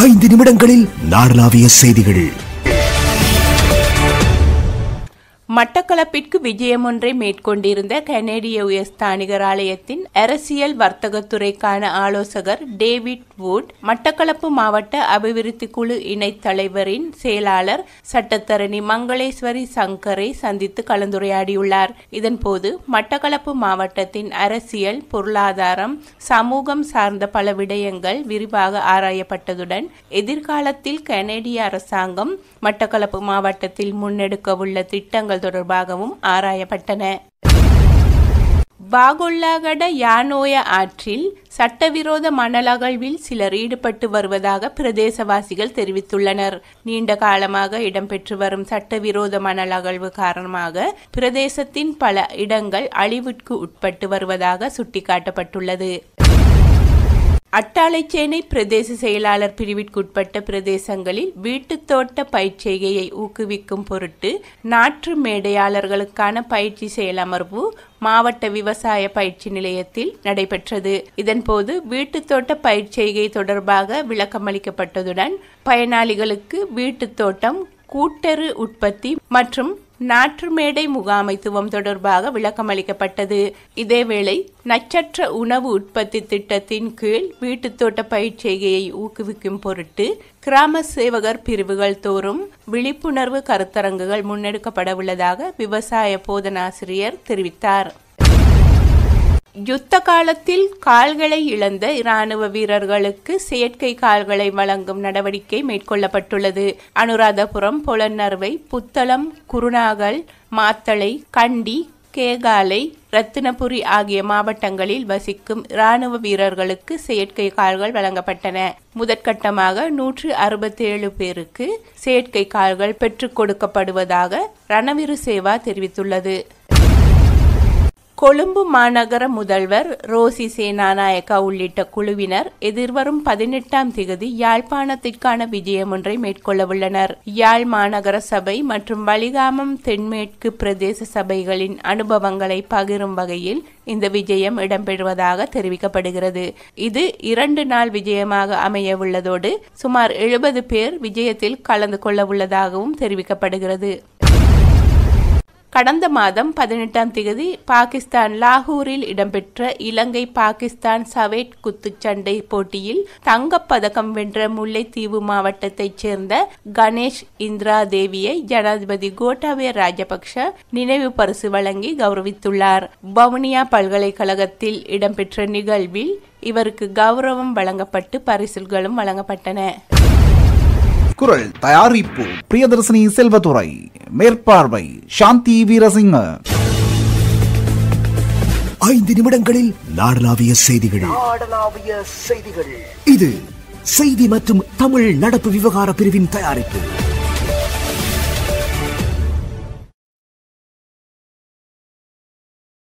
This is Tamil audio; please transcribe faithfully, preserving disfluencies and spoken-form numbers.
ஐந்து நிமிடங்களில் நாடளாவிய செய்திகள். மட்டக்களப்பிற்கு விஜயம் ஒன்றை மேற்கொண்டிருந்த கனேடிய உயர்ஸ்தானிகர் ஆலயத்தின் அரசியல் வர்த்தகத்துறைக்கான ஆலோசகர் டேவிட் வுட் மட்டக்களப்பு மாவட்ட அபிவிருத்தி குழு இணைத் தலைவரின் செயலாளர் சட்டத்தரணி மங்களேஸ்வரி சங்கரை சந்தித்து கலந்துரையாடியுள்ளார். இதன்போது மட்டக்களப்பு மாவட்டத்தின் அரசியல், பொருளாதாரம், சமூகம் சார்ந்த பல விடயங்கள் விரிவாக ஆராயப்பட்டதுடன் எதிர்காலத்தில் கனேடிய அரசாங்கம் மட்டக்களப்பு மாவட்டத்தில் முன்னெடுக்கவுள்ள திட்டங்கள் தொடர்பாகவும் ஆராயப்பட்டன. பாகொல்லாகட யானோய ஆற்றில் சட்டவிரோத மணல் அகழ்வில் சிலர் ஈடுபட்டு வருவதாக பிரதேசவாசிகள் தெரிவித்துள்ளனர். நீண்ட காலமாக இடம்பெற்று வரும் சட்டவிரோத மணல் அகழ்வு காரணமாக பிரதேசத்தின் பல இடங்கள் அழிவுக்கு உட்பட்டு வருவதாக சுட்டிக்காட்டப்பட்டுள்ளது. அட்டாளைச்சேனை பிரதேச செயலாளர் பிரிவிற்குட்பட்ட பிரதேசங்களில் வீட்டுத் தோட்ட பயிற்சிகையை ஊக்குவிக்கும் பொருட்டு நாற்று மேடையாளர்களுக்கான பயிற்சி செயலமர்வு மாவட்ட விவசாய பயிற்சி நிலையத்தில் நடைபெற்றது. இதன்போது வீட்டுத் தோட்ட பயிற்சிகை தொடர்பாக விளக்கமளிக்கப்பட்டதுடன் பயனாளிகளுக்கு வீட்டுத் தோட்டம், கூட்டறு உற்பத்தி மற்றும் நாற்று மேடை முகாமைத்துவம் தொடர்பாக விளக்கமளிக்கப்பட்டது. இதேவேளை நச்சற்ற உணவு உற்பத்தி திட்டத்தின் கீழ் வீட்டுத் தோட்ட பயிற்சிகையை ஊக்குவிக்கும் பொருட்டு கிராம சேவகர் பிரிவுகள் தோறும் விழிப்புணர்வு கருத்தரங்குகள் முன்னெடுக்கப்பட உள்ளதாக விவசாய போதனாசிரியர் தெரிவித்தார். யுத்த காலத்தில் கால்களை இழந்த இராணுவ வீரர்களுக்கு செயற்கை கால்களை வழங்கும் நடவடிக்கை மேற்கொள்ளப்பட்டுள்ளது. அனுராதபுரம், பொலன்னறுவை, புத்தளம், குருநாகல், மாத்தளை, கண்டி, கேகாலை, ரத்தினபுரி ஆகிய மாவட்டங்களில் வசிக்கும் இராணுவ வீரர்களுக்கு செயற்கை கால்கள் வழங்கப்பட்டன. முதற்கட்டமாக நூற்று அறுபத்தி ஏழு பேருக்கு செயற்கை கால்கள் பெற்றுக் கொடுக்கப்படுவதாக ரணவிரு சேவா தெரிவித்துள்ளது. கொழும்பு மாநகர முதல்வர் ரோசி சேனாநாயக்கா உள்ளிட்ட குழுவினர் எதிர்வரும் பதினெட்டாம் திகதி யாழ்ப்பாணத்திற்கான விஜயம் ஒன்றை மேற்கொள்ள உள்ளனர். யாழ் மாநகர சபை மற்றும் வலிகாமம் தென்மேற்கு பிரதேச சபைகளின் அனுபவங்களை பகிரும் வகையில் இந்த விஜயம் இடம்பெறுவதாக தெரிவிக்கப்படுகிறது. இது இரண்டு நாள் விஜயமாக அமைய உள்ளதோடு சுமார் எழுபது பேர் விஜயத்தில் கலந்து கொள்ள உள்ளதாகவும் தெரிவிக்கப்படுகிறது. கடந்த மாதம் பதினெட்டாம் தேதி பாகிஸ்தான் லாகூரில் இடம்பெற்ற இலங்கை பாகிஸ்தான் சவேட் குத்துச்சண்டை போட்டியில் தங்கப்பதக்கம் வென்ற முல்லைத்தீவு மாவட்டத்தைச் சேர்ந்த கணேஷ் இந்திரா தேவியை ஜனாதிபதி கோட்டாபய ராஜபக்ஷ நினைவு பரிசு வழங்கி கௌரவித்துள்ளார். வவுனியா பல்கலைக்கழகத்தில் இடம்பெற்ற நிகழ்வில் இவருக்கு கௌரவம் வழங்கப்பட்டு பரிசுகளும் வழங்கப்பட்டன. குரல் தயாரிப்பு பிரியதர்சினி செல்வதுரை, மேற்பார்வை சாந்தி வீரசிங்க. ஐந்து நிமிடங்களில் நாடளாவிய செய்திகள். இது செய்தி மற்றும் தமிழ் நடப்பு விவகார பிரிவின் தயாரிப்பு.